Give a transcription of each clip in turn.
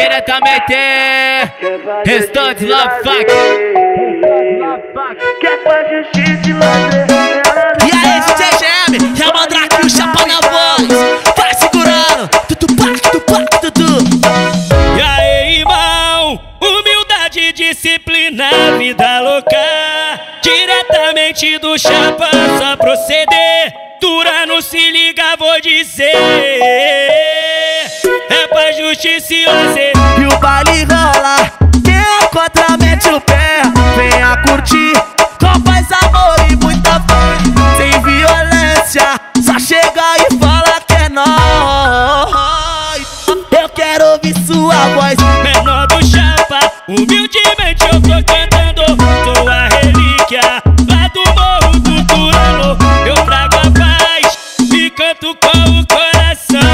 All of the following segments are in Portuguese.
Diretamente Restante Love Fuck. Quer pra justiça e lazer. E aí, DJ GM, quer mandar aqui o chapa na voz. Vai segurando, tutu. E aí, irmão, humildade, disciplina, vida louca. Diretamente do chapa, só proceder. Turano, se liga, vou dizer. É pra justiça e lazer. E o baile rola, quem é contra mete o pé. Venha curtir, com paz, amor e muita fé. Sem violência, só chega e fala que é nóis. Eu quero ouvir sua voz. Menor do chapa, humildemente eu tô cantando. Sou a relíquia lá do morro do Turano. Eu trago a paz e canto com o coração.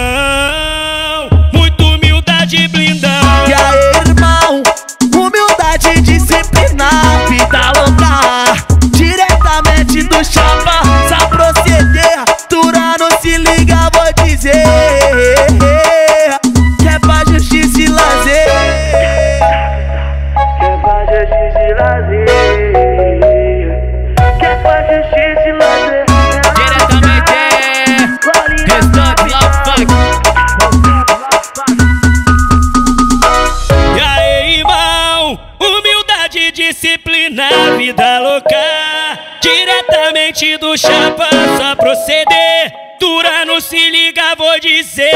Muito humildade blindão. E aí, irmão, humildade, disciplina, vida louca. Diretamente do chapa, só proceder. Turano, se liga, vou dizer. Que é pra justiça e lazer. Quer pra justiça e lazer. Quer pra justiça e lazer. Diretamente Restante Love Fuck. E aí, irmão, humildade, disciplina, vida louca. Diretamente do chapa, só proceder. Turano, se liga, vou dizer.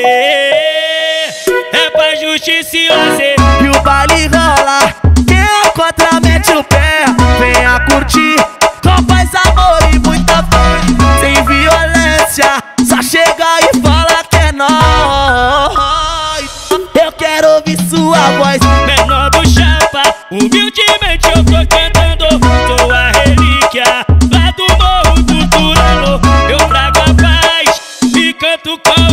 É pra justiça e lazer. E o baile rola, quem é contra mete o pé. Venha curtir, com paz, amor e muita fé. Sem violência, só chega e fala que é nóis. Eu quero ouvir sua voz. Menor do chapa, humildemente eu tô cantando. Sou a relíquia lá do morro do Turano. Eu trago a paz e canto com